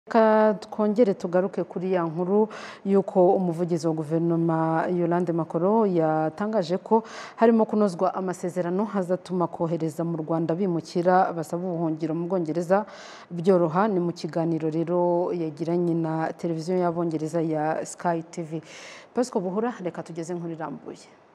Twongere tugaruke kuri ya nkuru yuko umuvugizi wa guverinoma Yolande Makolo yatangaje ko harimo kunozwa amasezerano hazatuma kohereza mu Rwanda bimukira basaba ubuhungiro mu Bwongereza byoroha. Ni mu kiganiro rero yagiranye na televiziyo y'Abongereza ya Sky TV. Pasco Buhura, reka tugeze nkuru irambuye.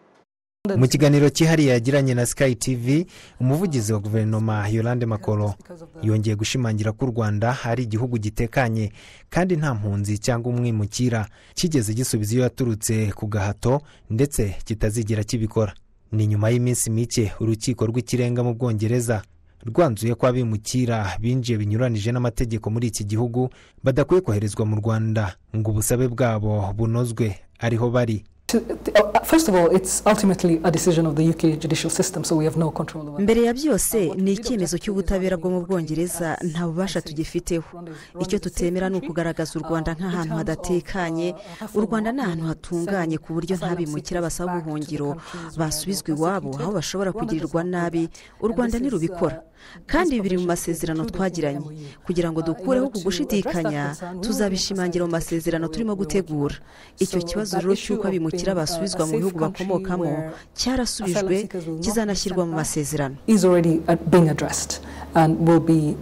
Mu kiganiro cyihariye yagiranye na Sky TV, umuvugizi wa guverinoma Yolande Makolo yongeye gushimangira ko Rwanda ari igihugu gitekanye kandi nta mpunzi cyangwa umwimukira kigeze gisubiza iyo yaturutse ku gahato ndetse kitazigera kibikora. Ni nyuma y'iminsi mike urukiko rw'ikirenga mu Bwongereza rwanzuye ko abimukira binjiye binyuranije n'amategeko muri iki gihugu badakwiye koherezwa mu Rwanda ngo ubusabe bwabo bunozwe ariho bari. First of all, it's ultimately a decision of the UK judicial system, so we have no control over it. Mbere ya byose ni icyemezo cy'ubutabera bwo mu Bwongereza, nta bubasha tugifiteho. Icyo tutemera ni ukugaragaza u Rwanda nk'ahantu hadatekanye. U Rwanda ni ahantu hatunganye ku buryo ntabimukira basaba ubuhungiro basubizwa iwabo aho bashobora kugirirwa nabi. U Rwanda ntirubikora kandi biri mu masezerano twagiranye. Kugira ngo dukureho kugushidikanya, tuzabishimangira mu masezerano turimo gutegura. Icyo kibazo rero cy'uko abimukira basubizwa mu bihugu bakomokamo cyarasubijwe, kizanashyirwa mu masezerano. Is already being addressed and will be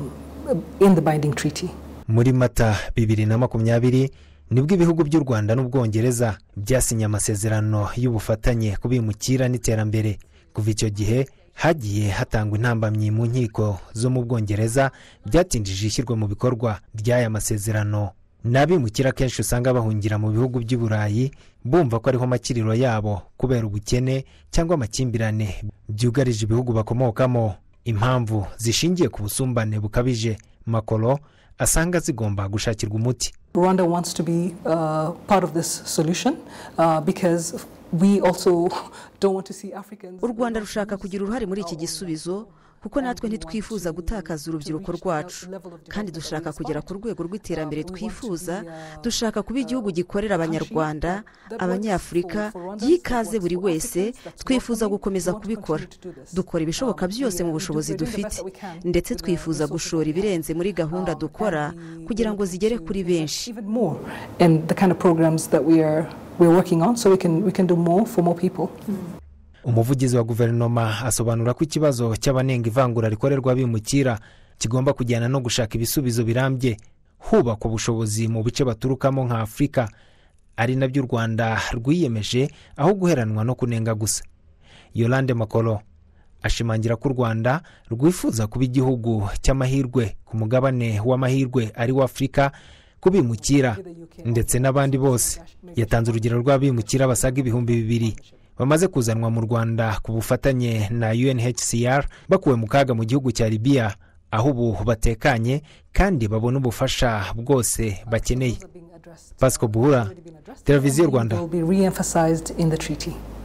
in the binding treaty. Muri Mata 2020 nibwo ibihugu by'u Rwanda n'Ubwongereza byasinye amasezerano y'ubufatanye kubimukira n'iterambere. Kuva icyo gihe hagiye hatangwa intambamyi mu nkiko zo mu Bwongereza byatindije ishyirwa mu bikorwa by'aya masezerano. N'abimukira kenshi usanga bahungira mu bihugu by'i Burayi bumva ko ariho makiriro yabo kubera ubukene cyangwa amakimbirane byugarije ibihugu bakomokamo. Impamvu zishingiye ku busumbane bukabije Makolo asanga zigomba gushakirwa umuti. Rwanda wants to be part of this solution because we also don't want to see Africans. U Rwanda rushaka kugira uruhare muri iki gisubizo kuko natwe ntitwifuza gutakaza urubyiruko rwacu, kandi dushaka kugera ku rwego rw'iterambere twifuza. Dushaka kuba igihugu gikorera Abanyarwanda, Abanyafurika, yikaze buri wese. Twifuza gukomeza kubikora, dukora ibishoboka byose mu bushobozi dufite, ndetse twifuza gushora ibirenze muri gahunda dukora kugira ngo zigere kuri benshi. We're working on, so we can do more for more people. Umuvugizi wa guverinoma asobanura ko ikibazo cy'abanenga ivangura rikorerwa abimukira kigomba kujyana no gushaka ibisubizo birambye hubakwa ubushobozi mu bice baturukamo nka Afurika, ari nabyo u Rwanda rwiyemeje aho guheranwa no kunenga gusa. Yolande Makolo ashimangira ko u Rwanda rwifuza kuba igihugu cy'amahirwe ku mugabane w'amahirwe ari wa Afurika kubimukira ndetse n'abandi bose. Yatanze urugero rw'abimukira basaga 2,000 bamaze kuzanwa mu Rwanda ku bufatanye na UNHCR bakuwe mu kaga mu gihugu cya Libya, aho ubu batekanye kandi babona ubufasha bwose bakeneye. Pasco Buhura, televiziyo Rwanda.